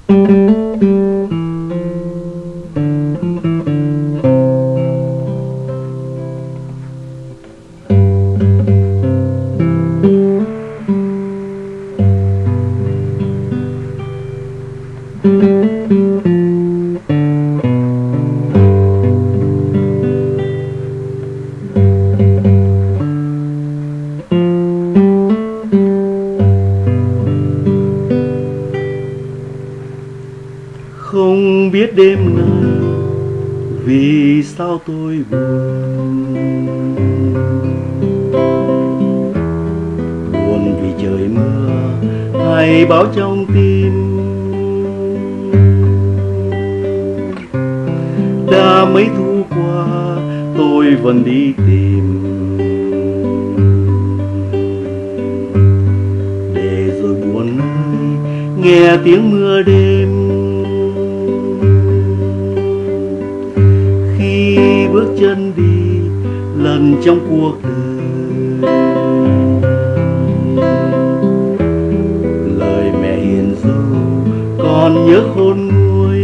Không biết đêm nay vì sao tôi buồn, buồn vì trời mưa hay báo trong tim. Đã mấy thu qua tôi vẫn đi tìm, để rồi buồn ơi nghe tiếng mưa đêm. Khi bước chân đi lần trong cuộc đời, lời mẹ hiền dấu còn nhớ khôn nguôi.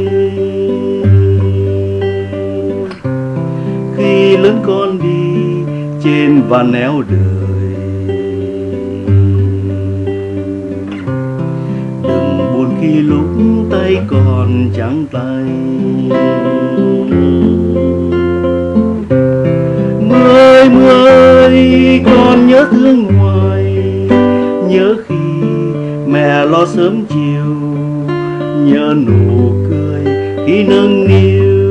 Khi lớn con đi trên vạt nẻo đời, đừng buồn khi lúc tay còn trắng tay. Mưa ơi con nhớ thương ngoài, nhớ khi mẹ lo sớm chiều, nhớ nụ cười khi nâng niu.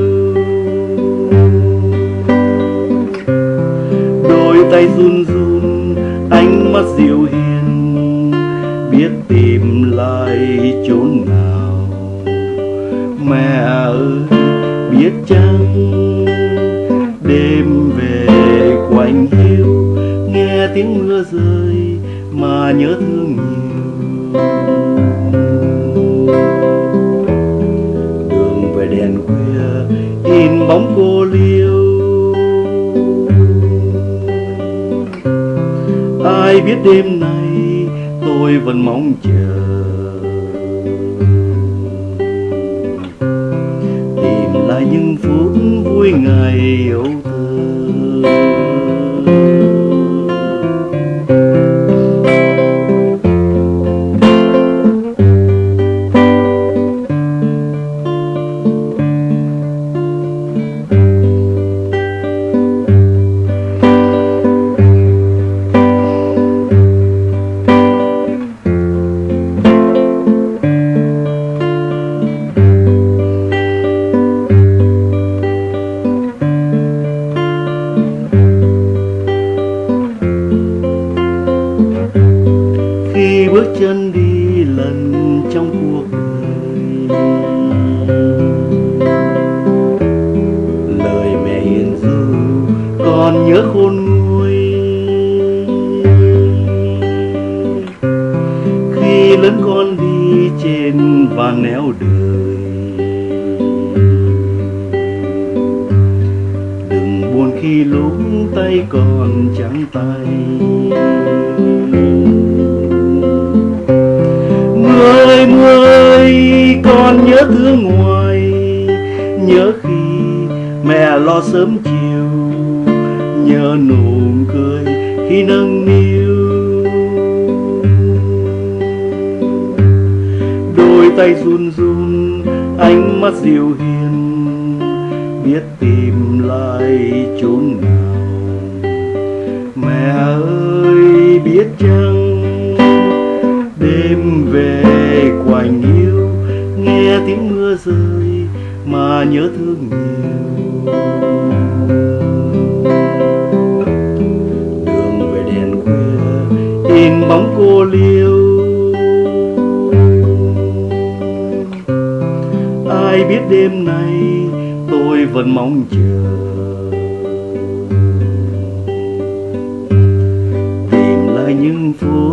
Đôi tay run run ánh mắt dịu hiền, biết tìm lại chốn nào. Mẹ ơi biết chăng đêm về quạnh hiu, nghe tiếng mưa rơi mà nhớ thương nhiều. Đường về đèn khuya in bóng cô liêu, ai biết đêm nay tôi vẫn mong chờ, tìm lại những phút vui ngày yêu thơ. Khi bước chân đi lần trong cuộc đời, lời mẹ hiền dấu còn nhớ khôn nguôi. Khi lớn con đi trên vạt nẻo đời, đừng buồn khi lúc tay còn trắng tay. Mưa ơi con nhớ thương ngoài, nhớ khi mẹ lo sớm chiều, nhớ nụ cười khi nâng niu. Đôi tay run run ánh mắt dịu hiền, biết tìm lại chốn nào. Mẹ ơi biết chăng đêm về quạnh hiu, nghe tiếng mưa rơi mà nhớ thương nhiều. Đường về đèn khuya in bóng cô liêu, ai biết đêm nay tôi vẫn mong chờ, tìm lại những phút